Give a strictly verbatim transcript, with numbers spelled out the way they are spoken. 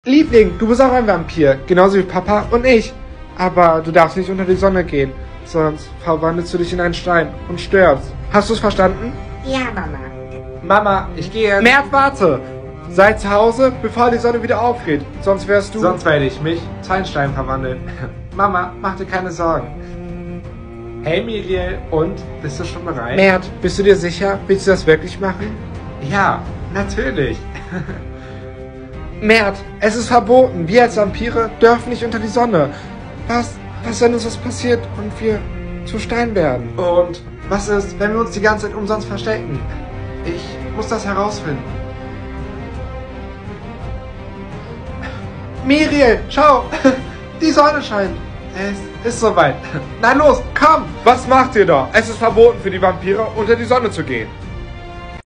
Liebling, du bist auch ein Vampir, genauso wie Papa und ich. Aber du darfst nicht unter die Sonne gehen, sonst verwandelst du dich in einen Stein und stirbst. Hast du es verstanden? Ja, Mama. Mama, ich gehe jetzt... Mert, warte! Sei zu Hause, bevor die Sonne wieder aufgeht. Sonst wärst du... Sonst werde ich mich zu einem Stein verwandeln. Mama, mach dir keine Sorgen. Hey Miriel, und? Bist du schon bereit? Mert, bist du dir sicher? Willst du das wirklich machen? Ja, natürlich. Mert, es ist verboten. Wir als Vampire dürfen nicht unter die Sonne. Was, was, wenn uns was passiert und wir zu Stein werden? Und was ist, wenn wir uns die ganze Zeit umsonst verstecken? Ich muss das herausfinden. Miriel, schau! Die Sonne scheint. Es ist soweit. Na los, komm! Was macht ihr da? Es ist verboten für die Vampire, unter die Sonne zu gehen.